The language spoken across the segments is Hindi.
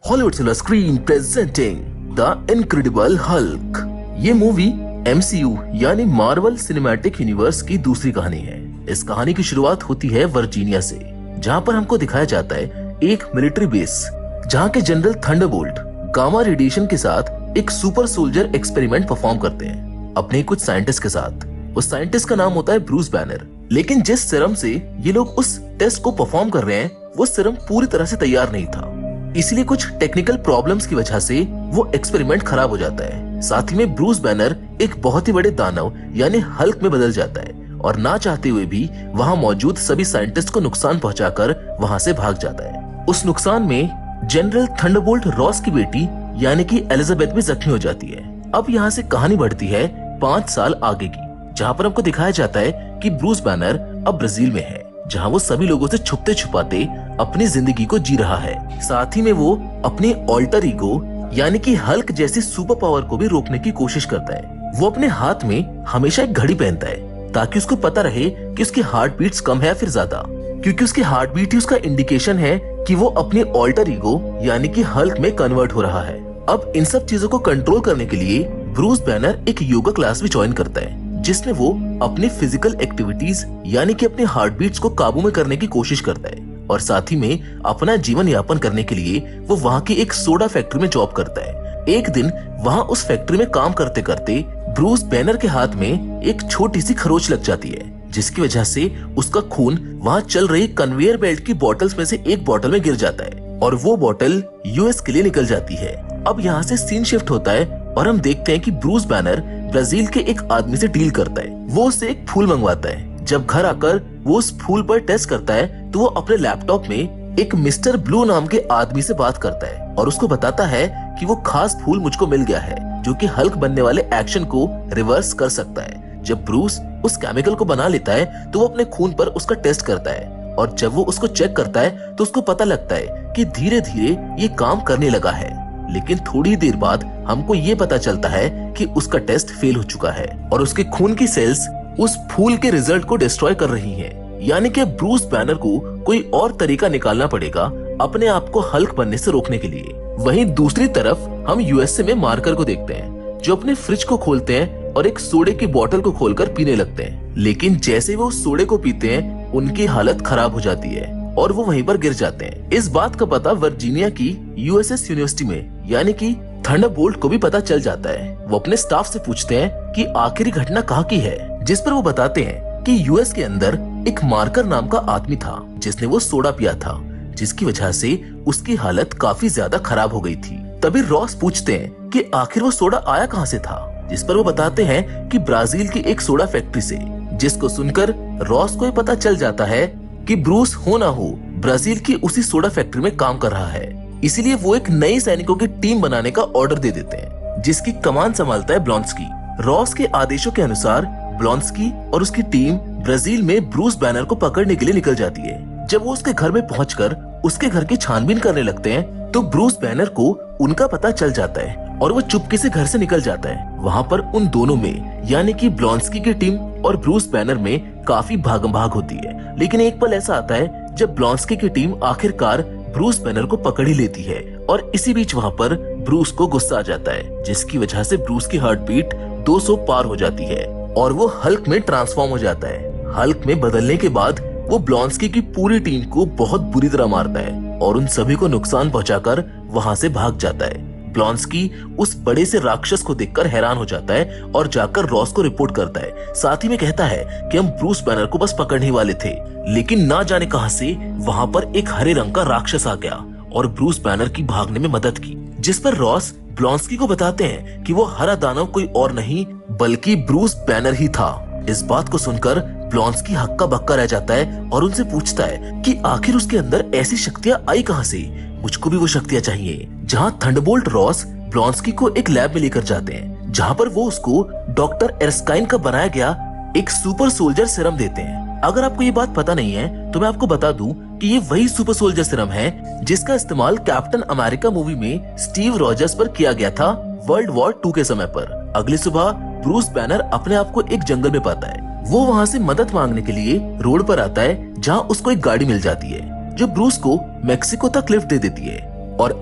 Hollywood Silver Screen presenting The Incredible Hulk। ये मूवी MCU यानी मार्वल सिनेमैटिक यूनिवर्स की दूसरी कहानी है। इस कहानी की शुरुआत होती है वर्जीनिया से, जहाँ पर हमको दिखाया जाता है एक मिलिट्री बेस, जहाँ के जनरल थंडरबोल्ट गामा रेडिएशन के साथ एक सुपर सोल्जर एक्सपेरिमेंट परफॉर्म करते हैं अपने कुछ साइंटिस्ट के साथ। उस साइंटिस्ट का नाम होता है ब्रूस बैनर। लेकिन जिस सीरम से ये लोग उस टेस्ट को परफॉर्म कर रहे हैं, वो सीरम पूरी तरह से तैयार नहीं था। इसलिए कुछ टेक्निकल प्रॉब्लम्स की वजह से वो एक्सपेरिमेंट खराब हो जाता है। साथ ही में ब्रूस बैनर एक बहुत ही बड़े दानव यानी हल्क में बदल जाता है और ना चाहते हुए भी वहाँ मौजूद सभी साइंटिस्ट को नुकसान पहुंचाकर वहाँ से भाग जाता है। उस नुकसान में जनरल थंडरबोल्ट रॉस की बेटी यानी कि एलिजाबेथ भी जख्मी हो जाती है। अब यहाँ से कहानी बढ़ती है 5 साल आगे की, जहाँ पर हमको दिखाया जाता है कि ब्रूस बैनर अब ब्राजील में है, जहाँ वो सभी लोगों से छुपते छुपाते अपनी जिंदगी को जी रहा है। साथ ही में वो अपने ऑल्टर ईगो यानी कि हल्क जैसी सुपर पावर को भी रोकने की कोशिश करता है। वो अपने हाथ में हमेशा एक घड़ी पहनता है ताकि उसको पता रहे कि उसकी हार्ट बीट्स कम है या फिर ज्यादा, क्योंकि उसकी हार्ट बीट ही उसका इंडिकेशन है कि वो अपने ऑल्टर ईगो यानी कि हल्क में कन्वर्ट हो रहा है। अब इन सब चीजों को कंट्रोल करने के लिए ब्रूस बैनर एक योगा क्लास भी ज्वाइन करता है, जिसमें वो अपनी फिजिकल एक्टिविटीज यानी कि अपने हार्ट बीट्स को काबू में करने की कोशिश करता है। और साथ ही में अपना जीवन यापन करने के लिए वो वहाँ की एक सोडा फैक्ट्री में जॉब करता है। एक दिन वहाँ उस फैक्ट्री में काम करते करते ब्रूस बैनर के हाथ में एक छोटी सी खरोच लग जाती है, जिसकी वजह से उसका खून वहाँ चल रही कन्वेयर बेल्ट की बॉटल्स में से एक बॉटल में गिर जाता है और वो बॉटल यूएस के लिए निकल जाती है। अब यहाँ से सीन शिफ्ट होता है और हम देखते हैं कि ब्रूस बैनर ब्राजील के एक आदमी से डील करता है। वो उससे एक फूल मंगवाता है। जब घर आकर वो उस फूल पर टेस्ट करता है तो वो अपने लैपटॉप में एक मिस्टर ब्लू नाम के आदमी से बात करता है और उसको बताता है कि वो खास फूल मुझको मिल गया है जो कि हल्क बनने वाले एक्शन को रिवर्स कर सकता है। जब ब्रूस उस केमिकल को बना लेता है तो वो अपने खून पर उसका टेस्ट करता है और जब वो उसको चेक करता है तो उसको पता लगता है कि धीरे धीरे ये काम करने लगा है। लेकिन थोड़ी देर बाद हमको ये पता चलता है कि उसका टेस्ट फेल हो चुका है और उसके खून की सेल्स उस फूल के रिजल्ट को डिस्ट्रॉय कर रही हैं। यानी कि ब्रूस बैनर को कोई और तरीका निकालना पड़ेगा अपने आप को हल्क बनने से रोकने के लिए। वहीं दूसरी तरफ हम यूएसए में मार्कर को देखते हैं, जो अपने फ्रिज को खोलते हैं और एक सोडे की बोतल को खोलकर पीने लगते हैं। लेकिन जैसे वो उस सोडे को पीते हैं उनकी हालत खराब हो जाती है और वो वहीं पर गिर जाते हैं। इस बात का पता वर्जीनिया की यूएसएस यूनिवर्सिटी में यानी कि थंडरबोल्ट को भी पता चल जाता है। वो अपने स्टाफ से पूछते हैं कि आखिरी घटना कहाँ की है, जिस पर वो बताते हैं कि यूएस के अंदर एक मार्कर नाम का आदमी था जिसने वो सोडा पिया था, जिसकी वजह से उसकी हालत काफी ज्यादा खराब हो गई थी। तभी रॉस पूछते हैं कि आखिर वो सोडा आया कहाँ से था, जिस पर वो बताते हैं कि ब्राजील की एक सोडा फैक्ट्री से। जिसको सुनकर रॉस को पता चल जाता है कि ब्रूस हो ना हो ब्राजील की उसी सोडा फैक्ट्री में काम कर रहा है। इसीलिए वो एक नई सैनिकों की टीम बनाने का ऑर्डर दे देते हैं, जिसकी कमान संभालता है ब्लॉन्स्की। रॉस के आदेशों के अनुसार ब्लॉन्स्की और उसकी टीम ब्राजील में ब्रूस बैनर को पकड़ने के लिए निकल जाती है। जब वो उसके घर में पहुंचकर उसके घर की छानबीन करने लगते हैं तो ब्रूस बैनर को उनका पता चल जाता है और वो चुपके से घर से निकल जाता है। वहाँ पर उन दोनों में यानी कि ब्लॉन्स्की की टीम और ब्रूस बैनर में काफी भागम भाग होती है। लेकिन एक पल ऐसा आता है जब ब्लॉन्स्की की टीम आखिरकार ब्रूस बैनर को पकड़ ही लेती है और इसी बीच वहाँ पर ब्रूस को गुस्सा आ जाता है, जिसकी वजह से ब्रूस की हार्ट बीट 200 पार हो जाती है और वो हल्क में ट्रांसफॉर्म हो जाता है। हल्क में बदलने के बाद वो ब्लॉन्स्की की पूरी टीम को बहुत बुरी तरह मारता है और उन सभी को नुकसान पहुंचाकर वहाँ से भाग जाता है। ब्लॉन्स्की उस बड़े से राक्षस को देखकर हैरान हो जाता है और जाकर रॉस को रिपोर्ट करता है। साथ ही में कहता है कि हम ब्रूस बैनर को बस पकड़ने वाले थे, लेकिन ना जाने कहां से वहां पर एक हरे रंग का राक्षस आ गया और ब्रूस बैनर की भागने में मदद की। जिस पर रॉस ब्लॉन्स्की को बताते हैं कि वो हरा दानव कोई और नहीं बल्कि ब्रूस बैनर ही था। इस बात को सुनकर ब्लॉन्स्की हक्का बक्का रह जाता है और उनसे पूछता है कि आखिर उसके अंदर ऐसी शक्तियां आई कहां से, मुझको भी वो शक्तियां चाहिए। जहां थंडरबोल्ट रॉस ब्लॉन्स्की को एक लैब में लेकर जाते हैं, जहां पर वो उसको डॉक्टर एरस्काइन का बनाया गया एक सुपर सोल्जर सीरम देते हैं। अगर आपको ये बात पता नहीं है तो मैं आपको बता दूं कि ये वही सुपर सोल्जर सीरम है जिसका इस्तेमाल कैप्टन अमेरिका मूवी में स्टीव रॉजर्स पर किया गया था वर्ल्ड वॉर 2 के समय पर। अगली सुबह ब्रूस बैनर अपने आप को एक जंगल में पाता है। वो वहाँ से मदद मांगने के लिए रोड पर आता है, जहाँ उसको एक गाड़ी मिल जाती है जो ब्रूस को मेक्सिको तक लिफ्ट दे देती है। और अब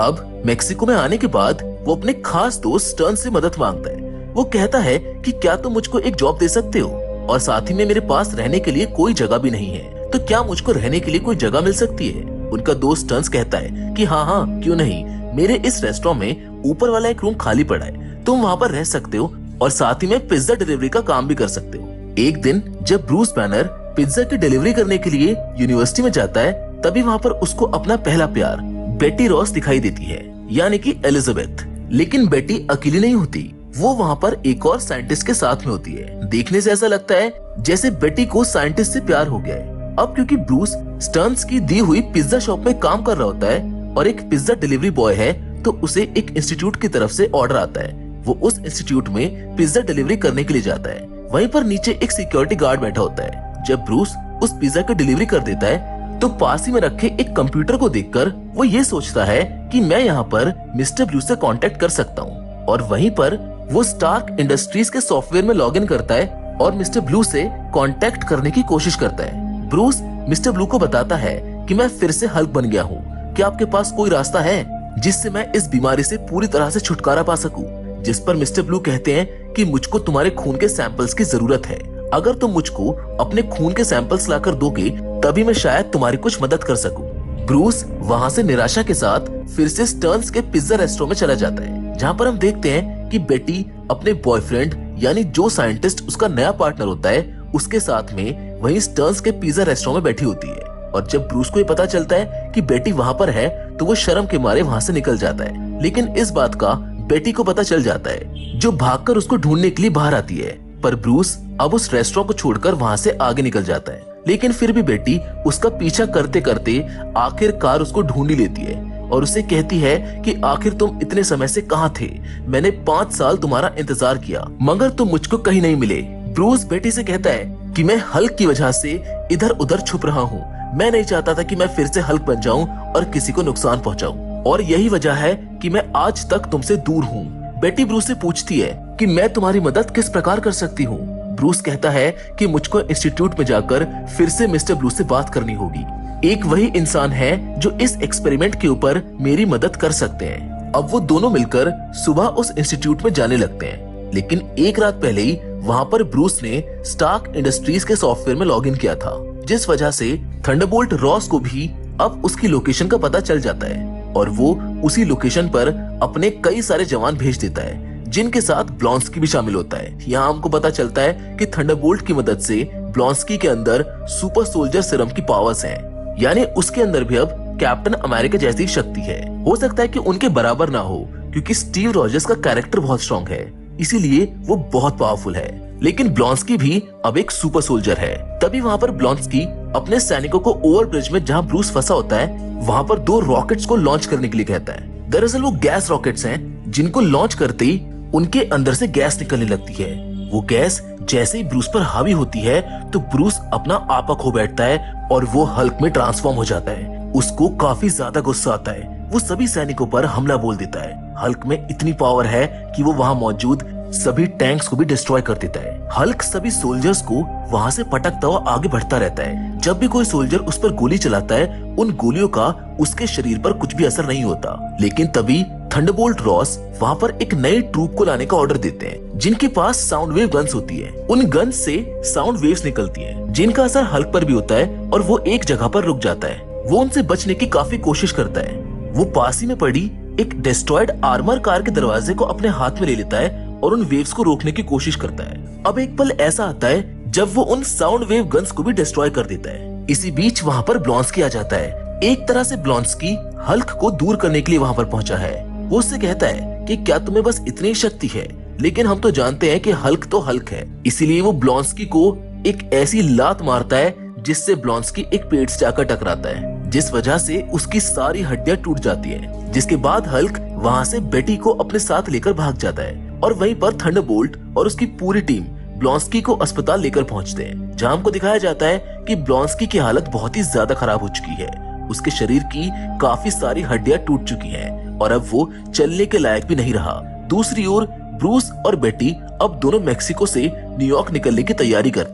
मेक्सिको में आने के बाद वो अपने खास दोस्त स्टर्न से मदद मांगता है। वो कहता है कि क्या तुम मुझको एक जॉब दे सकते हो, और साथ ही में मेरे पास रहने के लिए कोई जगह भी नहीं है, तो क्या मुझको रहने के लिए कोई जगह मिल सकती है। उनका दोस्त स्टर्न्स कहता है कि हाँ हाँ क्यों नहीं, मेरे इस रेस्टोरेंट में ऊपर वाला एक रूम खाली पड़ा है, तुम वहाँ पर रह सकते हो और साथ ही में पिज्जा डिलीवरी का काम भी कर सकते हो। एक दिन जब ब्रूस बैनर पिज्जा की डिलीवरी करने के लिए यूनिवर्सिटी में जाता है, तभी वहाँ पर उसको अपना पहला प्यार बेटी रॉस दिखाई देती है, यानी कि एलिजाबेथ। लेकिन बेटी अकेली नहीं होती, वो वहाँ पर एक और साइंटिस्ट के साथ में होती है। देखने से ऐसा लगता है जैसे बेटी को साइंटिस्ट से प्यार हो गया है। अब क्योंकि ब्रूस स्टर्न्स की दी हुई पिज्जा शॉप में काम कर रहा होता है और एक पिज्जा डिलीवरी बॉय है, तो उसे एक इंस्टीट्यूट की तरफ से ऑर्डर आता है। वो उस इंस्टीट्यूट में पिज्जा डिलीवरी करने के लिए जाता है। वहीं पर नीचे एक सिक्योरिटी गार्ड बैठा होता है। जब ब्रूस उस पिज्जा की डिलीवरी कर देता है, तो पास ही में रखे एक कंप्यूटर को देखकर वो ये सोचता है कि मैं यहाँ पर मिस्टर ब्लू से कांटेक्ट कर सकता हूँ, और वहीं पर वो स्टार्क इंडस्ट्रीज के सॉफ्टवेयर में लॉग इन करता है और मिस्टर ब्लू से कांटेक्ट करने की कोशिश करता है। ब्रूस मिस्टर ब्लू को बताता है कि मैं फिर से हल्क बन गया हूँ, क्या आपके पास कोई रास्ता है जिससे मैं इस बीमारी से पूरी तरह से छुटकारा पा सकूं? जिस पर मिस्टर ब्लू कहते हैं कि मुझको तुम्हारे खून के सैंपल्स की जरूरत है, अगर तुम मुझको अपने खून के सैंपल्स लाकर दोगे तभी मैं शायद तुम्हारी कुछ मदद कर सकूं। ब्रूस वहाँ से निराशा के साथ फिर से स्टर्न्स के पिज्जा रेस्टोरेंट में चला जाता है, जहाँ पर हम देखते हैं कि बेटी अपने बॉयफ्रेंड यानी जो साइंटिस्ट उसका नया पार्टनर होता है उसके साथ में वहीं स्टर्न्स के पिज्जा रेस्टोरेंट में बैठी होती है। और जब ब्रूस को ये पता चलता है कि बेटी वहाँ पर है, तो वो शर्म के मारे वहाँ से निकल जाता है। लेकिन इस बात का बेटी को पता चल जाता है, जो भागकर उसको ढूंढने के लिए बाहर आती है। पर ब्रूस अब उस रेस्टोरेंट को छोड़कर वहाँ से आगे निकल जाता है, लेकिन फिर भी बेटी उसका पीछा करते करते आखिरकार उसको ढूंढ ही लेती है और उसे कहती है कि आखिर तुम इतने समय से कहाँ थे, मैंने 5 साल तुम्हारा इंतजार किया मगर तुम मुझको कहीं नहीं मिले। ब्रूस बेटी से कहता है कि मैं हल्क की वजह से इधर उधर छुप रहा हूँ, मैं नहीं चाहता था कि मैं फिर से हल्क बन जाऊं और किसी को नुकसान पहुंचाऊं, और यही वजह है कि मैं आज तक तुमसे दूर हूँ। बेटी ब्रूस से पूछती है कि मैं तुम्हारी मदद किस प्रकार कर सकती हूँ। ब्रूस कहता है कि मुझको इंस्टीट्यूट में जाकर फिर से मिस्टर ब्लू से बात करनी होगी, एक वही इंसान है जो इस एक्सपेरिमेंट के ऊपर मेरी मदद कर सकते हैं। अब वो दोनों मिलकर सुबह उस इंस्टीट्यूट में जाने लगते हैं, लेकिन एक रात पहले ही वहाँ पर ब्रूस ने स्टार्क इंडस्ट्रीज के सॉफ्टवेयर में लॉग इन किया था, जिस वजह से थंडरबोल्ट रॉस को भी अब उसकी लोकेशन का पता चल जाता है और वो उसी लोकेशन पर अपने कई सारे जवान भेज देता है, जिनके साथ ब्लॉन्स्की भी शामिल होता है। यहाँ हमको पता चलता है कि थंडरबोल्ट की मदद से ब्लॉन्स्की के अंदर सुपर सोल्जर सीरम की पावर्स हैं, यानी उसके अंदर भी अब कैप्टन अमेरिका जैसी शक्ति है। हो सकता है कि उनके बराबर ना हो, क्योंकि स्टीव रॉजर्स का कैरेक्टर बहुत स्ट्रॉन्ग है, इसीलिए वो बहुत पावरफुल है। लेकिन ब्लॉन्स्की भी अब एक सुपर सोल्जर है। तभी वहाँ पर ब्लॉन्स्की अपने सैनिकों को ओवरब्रिज में जहाँ ब्रूस फंसा होता है वहाँ पर 2 रॉकेट्स को लॉन्च करने के लिए कहता है। दरअसल वो गैस रॉकेट्स हैं, जिनको लॉन्च करते ही उनके अंदर से गैस निकलने लगती है। वो गैस जैसे ही ब्रूस पर हावी होती है तो ब्रूस अपना आपा खो बैठता है और वो हल्क में ट्रांसफॉर्म हो जाता है। उसको काफी ज्यादा गुस्सा आता है, वो सभी सैनिकों पर हमला बोल देता है। हल्क में इतनी पावर है कि वो वहाँ मौजूद सभी टैंक्स को भी डिस्ट्रॉय कर देता है। हल्क सभी सोल्जर्स को वहाँ से पटकता हुआ आगे बढ़ता रहता है। जब भी कोई सोल्जर उस पर गोली चलाता है, उन गोलियों का उसके शरीर पर कुछ भी असर नहीं होता। लेकिन तभी थंडरबोल्ट रॉस वहाँ पर एक नई ट्रूप को लाने का ऑर्डर देते हैं, जिनके पास साउंड वेव गन्स होती है। उन गन्स से साउंड वेव्स निकलती हैं, जिनका असर हल्क पर भी होता है और वो एक जगह पर रुक जाता है। वो उनसे बचने की काफी कोशिश करता है। वो पास ही में पड़ी एक डिस्ट्रॉयड आर्मर कार के दरवाजे को अपने हाथ में ले लेता है और उन वेव्स को रोकने की कोशिश करता है। अब एक पल ऐसा आता है जब वो उन साउंड वेव गन्स को भी डिस्ट्रॉय कर देता है। इसी बीच वहाँ पर ब्लॉन्स्की आ जाता है। एक तरह से ब्लॉन्स्की हल्क को दूर करने के लिए वहाँ पर पहुंचा है। वो उससे कहता है कि क्या तुम्हें बस इतनी शक्ति है, लेकिन हम तो जानते हैं कि हल्क तो हल्क है। इसीलिए वो ब्लॉन्स्की को एक ऐसी लात मारता है जिससे ब्लॉन्स्की एक पेड़ से जाकर टकराता है, जिस वजह से उसकी सारी हड्डियां टूट जाती हैं। जिसके बाद हल्क वहाँ से बेटी को अपने साथ लेकर भाग जाता है और वहीं पर थंडरबोल्ट और उसकी पूरी टीम ब्लॉन्स्की को अस्पताल लेकर पहुंचते हैं, जहां हमको दिखाया जाता है कि ब्लॉन्स्की की हालत बहुत ही ज्यादा खराब हो चुकी है। उसके शरीर की काफी सारी हड्डियां टूट चुकी हैं और अब वो चलने के लायक भी नहीं रहा। दूसरी ओर ब्रूस और बेटी अब दोनों मेक्सिको से न्यूयॉर्क निकलने की तैयारी करते हैं,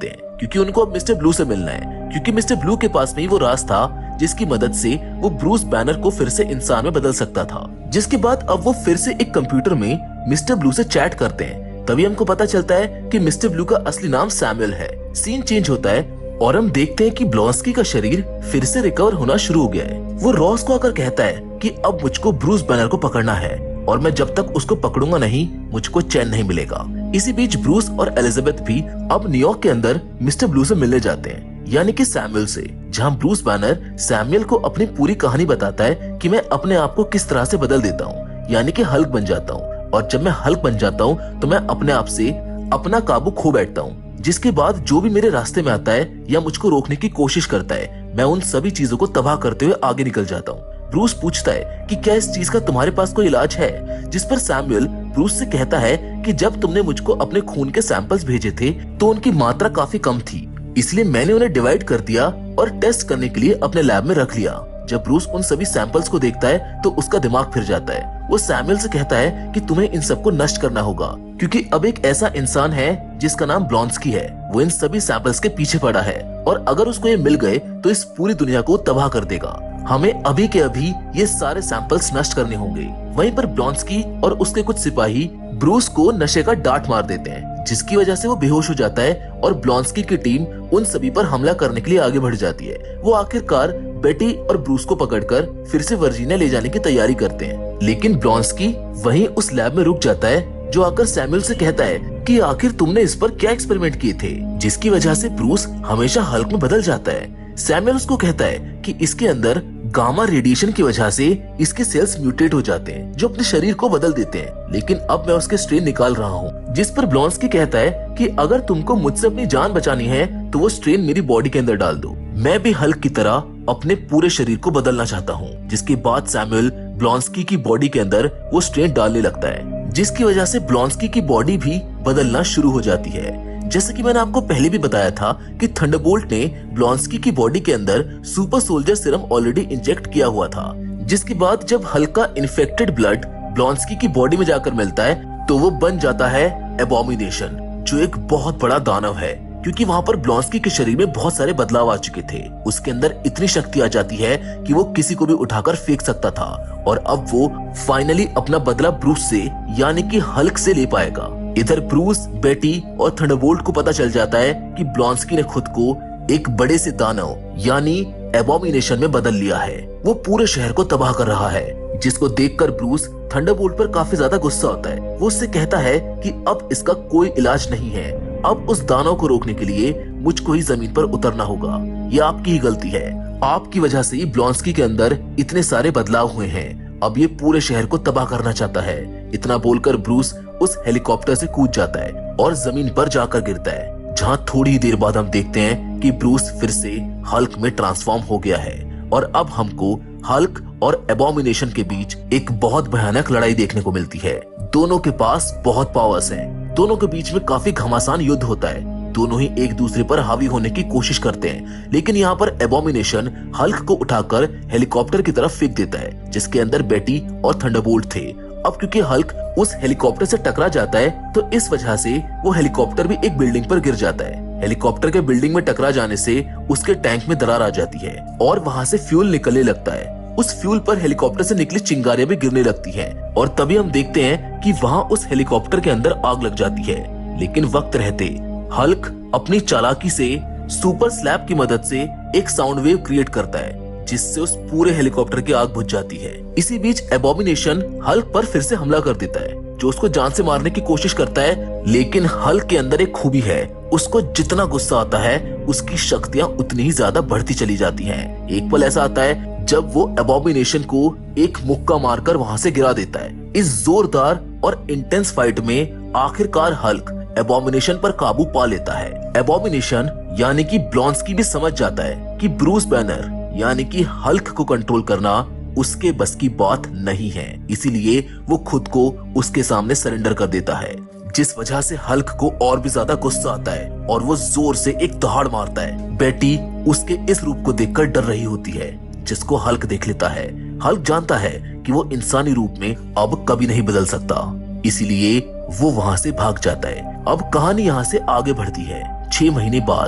क्योंकि उनको अब मिस्टर ब्लू से मिलना है, क्योंकि मिस्टर ब्लू के पास में ही वो राज था जिसकी मदद से वो ब्रूस बैनर को फिर से इंसान में बदल सकता था। जिसके बाद अब वो फिर से एक कंप्यूटर में मिस्टर ब्लू से चैट करते हैं। तभी हमको पता चलता है कि मिस्टर ब्लू का असली नाम सैमुअल है। सीन चेंज होता है और हम देखते हैं कि ब्लॉन्स्की का शरीर फिर से रिकवर होना शुरू हो गया है। वो रॉस को आकर कहता है कि अब मुझको ब्रूस बैनर को पकड़ना है और मैं जब तक उसको पकड़ूंगा नहीं मुझको चैन नहीं मिलेगा। इसी बीच ब्रूस और एलिजाबेथ भी अब न्यूयॉर्क के अंदर मिस्टर ब्लू से मिलने जाते हैं, यानी कि सैमुअल से, जहां ब्रूस बैनर सैमुअल को अपनी पूरी कहानी बताता है कि मैं अपने आप को किस तरह से बदल देता हूँ, यानी कि हल्क बन जाता हूँ। और जब मैं हल्क बन जाता हूँ तो मैं अपने आप से अपना काबू खो बैठता हूँ, जिसके बाद जो भी मेरे रास्ते में आता है या मुझको रोकने की कोशिश करता है मैं उन सभी चीजों को तबाह करते हुए आगे निकल जाता हूँ। ब्रूस पूछता है कि क्या इस चीज का तुम्हारे पास कोई इलाज है, जिस पर सैमुअल ब्रूस से कहता है कि जब तुमने मुझको अपने खून के सैंपल्स भेजे थे तो उनकी मात्रा काफी कम थी, इसलिए मैंने उन्हें डिवाइड कर दिया और टेस्ट करने के लिए अपने लैब में रख लिया। जब ब्रूस उन सभी सैंपल्स को देखता है तो उसका दिमाग फिर जाता है। वो सैमुअल से कहता है कि तुम्हें इन सबको नष्ट करना होगा, क्योंकि अब एक ऐसा इंसान है जिसका नाम ब्लॉन्स्की है, वो इन सभी सैंपल्स के पीछे पड़ा है और अगर उसको ये मिल गए तो इस पूरी दुनिया को तबाह कर देगा। हमें अभी के अभी ये सारे सैंपल्स नष्ट करने होंगे। वहीं पर ब्लॉन्स्की और उसके कुछ सिपाही ब्रूस को नशे का डांट मार देते हैं, जिसकी वजह से वो बेहोश हो जाता है और ब्लॉन्स्की की टीम उन सभी पर हमला करने के लिए आगे बढ़ जाती है। वो आखिरकार बेटी और ब्रूस को पकड़कर फिर से वर्जीनिया ले जाने की तैयारी करते हैं, लेकिन ब्लॉन्स्की वहीं उस लैब में रुक जाता है, जो आकर सैमुअल से कहता है कि आखिर तुमने इस पर क्या एक्सपेरिमेंट किए थे जिसकी वजह से ब्रूस हमेशा हल्क में बदल जाता है। सैमुअल उसको कहता है कि इसके अंदर गामा रेडिएशन की वजह से इसके सेल्स म्यूटेट हो जाते हैं जो अपने शरीर को बदल देते हैं, लेकिन अब मैं उसके स्ट्रेन निकाल रहा हूँ। जिस पर ब्लॉन्स्की कहता है कि अगर तुमको मुझसे अपनी जान बचानी है तो वो स्ट्रेन मेरी बॉडी के अंदर डाल दो, मैं भी हल्क की तरह अपने पूरे शरीर को बदलना चाहता हूँ। जिसके बाद सैमुअल ब्लॉन्स्की की बॉडी के अंदर वो स्ट्रेन डालने लगता है, जिसकी वजह से ब्लॉन्स्की की बॉडी भी बदलना शुरू हो जाती है। जैसे कि मैंने आपको पहले भी बताया था कि थंडरबोल्ट ने ब्लॉन्स्की की बॉडी के अंदर super soldier serum already inject किया हुआ था, जिसके बाद जब हल्क का इन्फेक्टेड ब्लड ब्लॉन्स्की की बॉडी में जाकर मिलता है तो वो बन जाता है एबोमिनेशन, जो एक बहुत बड़ा दानव है, क्योंकि वहाँ पर ब्लॉन्स्की के शरीर में बहुत सारे बदलाव आ चुके थे। उसके अंदर इतनी शक्ति आ जाती है कि वो किसी को भी उठाकर फेंक सकता था और अब वो फाइनली अपना बदला ब्रूस से यानी कि हल्क से ले पाएगा। इधर ब्रूस, बेटी और थंडरबोल्ट को पता चल जाता है कि ब्लॉन्स्की ने खुद को एक बड़े से दानव यानी एबोमिनेशन में बदल लिया है। वो पूरे शहर को तबाह कर रहा है, जिसको देखकर ब्रूस थंडरबोल्ट पर काफी ज्यादा गुस्सा होता है। वो उससे कहता है कि अब इसका कोई इलाज नहीं है, अब उस दानव को रोकने के लिए मुझको ही जमीन पर उतरना होगा। ये आपकी ही गलती है, आपकी वजह से ही ब्लॉन्स्की के अंदर इतने सारे बदलाव हुए हैं, अब ये पूरे शहर को तबाह करना चाहता है। इतना बोलकर ब्रूस उस हेलीकॉप्टर से कूद जाता है और जमीन पर जाकर गिरता है, जहां थोड़ी ही देर बाद हम देखते हैं कि ब्रूस फिर से हल्क में ट्रांसफॉर्म हो गया है और अब हमको हल्क और एबोमिनेशन के बीच एक बहुत भयानक लड़ाई देखने को मिलती है। दोनों के पास बहुत पावर्स हैं, दोनों के बीच में काफी घमासान युद्ध होता है, दोनों ही एक दूसरे पर हावी होने की कोशिश करते हैं, लेकिन यहाँ पर एबोमिनेशन हल्क को उठाकर हेलीकॉप्टर की तरफ फेंक देता है, जिसके अंदर बेटी और थंडरबोल्ट थे। अब क्योंकि हल्क उस हेलीकॉप्टर से टकरा जाता है तो इस वजह से वो हेलीकॉप्टर भी एक बिल्डिंग पर गिर जाता है। हेलीकॉप्टर के बिल्डिंग में टकरा जाने से उसके टैंक में दरार आ जाती है और वहाँ से फ्यूल निकलने लगता है। उस फ्यूल पर हेलीकॉप्टर से निकली चिंगारियां भी गिरने लगती हैं और तभी हम देखते हैं कि वहाँ उस हेलीकॉप्टर के अंदर आग लग जाती है, लेकिन वक्त रहते हल्क अपनी चालाकी से सुपर स्लैब की मदद से एक साउंड वेव क्रिएट करता है, जिससे उस पूरे हेलीकॉप्टर की आग बुझ जाती है। इसी बीच एबोमिनेशन हल्क पर फिर से हमला कर देता है, जो उसको जान से मारने की कोशिश करता है, लेकिन हल्क के अंदर एक खूबी है, उसको जितना गुस्सा आता है उसकी शक्तियां उतनी ही ज्यादा बढ़ती चली जाती हैं। एक पल ऐसा आता है जब वो एबोमिनेशन को एक मुक्का मारकर वहां से गिरा देता है। इस जोरदार और इंटेंस फाइट में आखिरकार हल्क एबोमिनेशन पर काबू पा लेता है। एबोमिनेशन यानी कि ब्लॉन्स्की भी समझ जाता है कि ब्रूस बैनर यानी कि हल्क को कंट्रोल करना उसके बस की बात नहीं है, इसीलिए वो खुद को उसके सामने सरेंडर कर देता है, जिस वजह से हल्क को और भी ज्यादा गुस्सा आता है और वो जोर से एक दहाड़ मारता है। बेटी उसके इस रूप को देखकर डर रही होती है, जिसको हल्क देख लेता है। हल्क जानता है कि वो इंसानी रूप में अब कभी नहीं बदल सकता, इसीलिए वो वहां से भाग जाता है। अब कहानी यहाँ से आगे बढ़ती है। 6 महीने बाद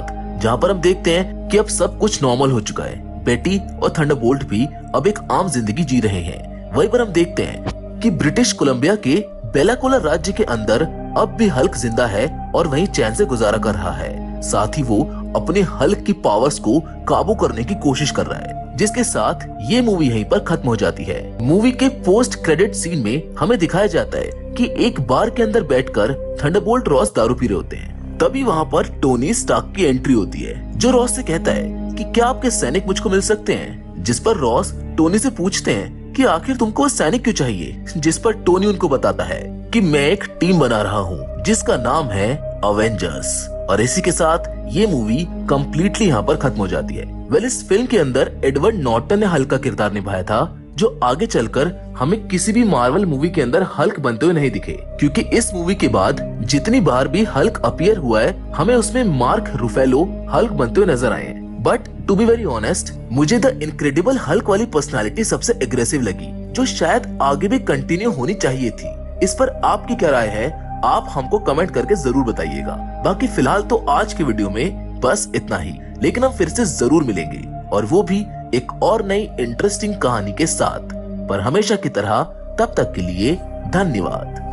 जहाँ पर हम देखते हैं कि अब सब कुछ नॉर्मल हो चुका है। बेटी और थंडरबोल्ट भी अब एक आम जिंदगी जी रहे हैं। वहीं पर हम देखते हैं कि ब्रिटिश कोलंबिया के बेलाकोला राज्य के अंदर अब भी हल्क जिंदा है और वहीं चैन से गुजारा कर रहा है। साथ ही वो अपने हल्क की पावर्स को काबू करने की कोशिश कर रहा है, जिसके साथ ये मूवी यहीं पर खत्म हो जाती है। मूवी के पोस्ट क्रेडिट सीन में हमें दिखाया जाता है कि एक बार के अंदर बैठकर थंडरबोल्ट रॉस दारू पी रहे होते हैं। तभी वहाँ पर टोनी स्टार्क की एंट्री होती है, जो रॉस से कहता है कि क्या आपके सैनिक मुझको मिल सकते हैं। जिस पर रॉस टोनी से पूछते हैं कि आखिर तुमको सैनिक क्यों चाहिए, जिस पर टोनी उनको बताता है कि मैं एक टीम बना रहा हूँ जिसका नाम है अवेंजर्स। और इसी के साथ ये मूवी कम्प्लीटली यहाँ पर खत्म हो जाती है। वेल, इस फिल्म के अंदर एडवर्ड नॉर्टन ने हल्क का किरदार निभाया था, जो आगे चलकर हमें किसी भी मार्वल मूवी के अंदर हल्क बनते हुए नहीं दिखे, क्योंकि इस मूवी के बाद जितनी बार भी हल्क अपीयर हुआ है हमें उसमें मार्क रुफेलो हल्क बनते हुए नजर आए। But to be very honest, मुझे द इनक्रेडिबल हल्क वाली पर्सनालिटी सबसे एग्रेसिव लगी, जो शायद आगे भी कंटिन्यू होनी चाहिए थी। इस पर आपकी क्या राय है, आप हमको कमेंट करके जरूर बताइएगा। बाकी फिलहाल तो आज की वीडियो में बस इतना ही, लेकिन हम फिर से जरूर मिलेंगे, और वो भी एक और नई इंटरेस्टिंग कहानी के साथ। पर हमेशा की तरह तब तक के लिए धन्यवाद।